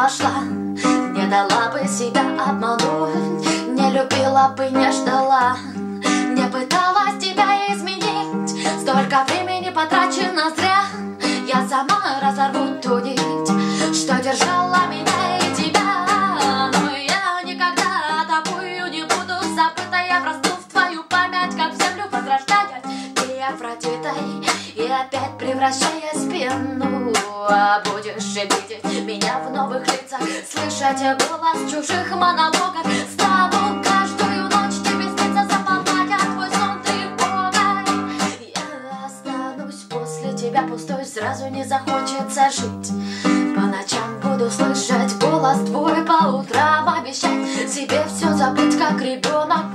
пошла, не дала бы себя обмануть, не любила бы, не ждала, не пыталась тебя изменить. Столько времени потрачено зря, я сама разорву ту нить, что держала меня и тебя. Но я никогда тобою не буду забыта, я врасту в твою память, как в землю возрождаясь и Афродитой, и опять превращая спину. А будешь видеть меня в новых лицах, слышать голос чужих монологов. Стану каждую ночь тебе снится, заполняя твой сон тревогой. Я останусь после тебя пустой, сразу не захочется жить. По ночам буду слышать голос твой, по утрам обещать себе все забыть, как ребенок.